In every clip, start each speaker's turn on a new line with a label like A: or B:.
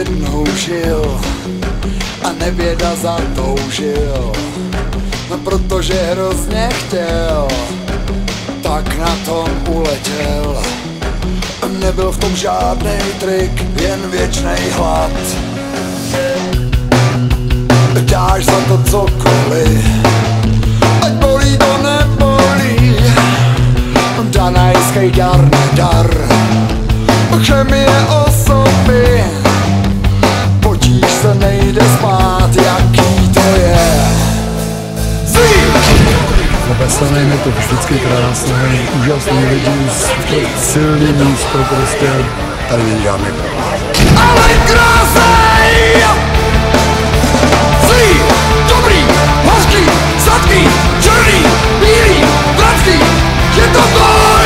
A: jednou žil a nevěda zatoužil, no protože hrozně chtěl, tak na tom uletěl. Nebyl v tom žádnej trik, jen věčnej hlad. Dáš za to cokoliv, ať bolí to nebolí, danajský dar nedar, chemie osoby, potíž se nejde spát, jaký to je.
B: Zapesaný mi to vždycky krásný, úžasný lidi, silný místo, prostě tady není žádný problém.
A: Ale krásnej! Zlý, dobrý, hořký, sladký, černý, bílý, bratský, je to boj!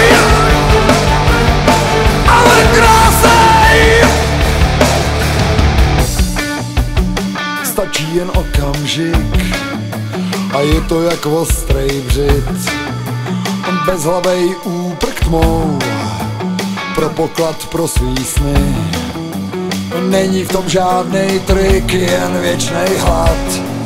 A: Ale krásnej! Stačí jen okamžik a je to jak ostrej břit. Bezhlavej úprk tmou pro poklad pro svý sny. Není v tom žádnej trik, jen věčnej hlad.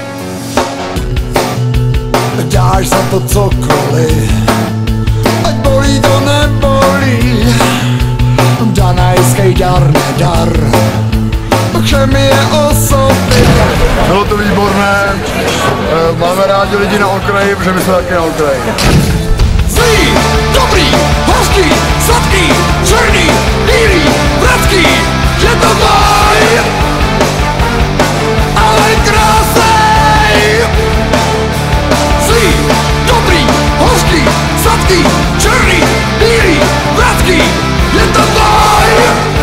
A: Dáš za to cokoliv, ať bolí to nebolí, danajský dar nedar, chemie osoby.
B: Bylo to výborné, máme rádi lidi na okraji, protože my jsme taky na okraji.
A: Zlý, dobrý, hořký, sladký, černý, bílý, bratský, je to boj! Ale krásnej! Zlý, dobrý, hořký, sladký, černý, bílý, bratský, je to boj!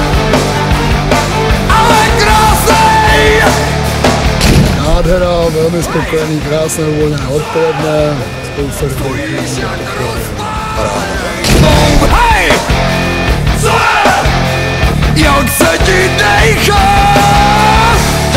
A: Ale krásnej!
B: Nádhera, velmi spokojený, krásné, uvolněné odpoledne, spousta lidí.
A: Hej! Co je? Jak se ti dejchá?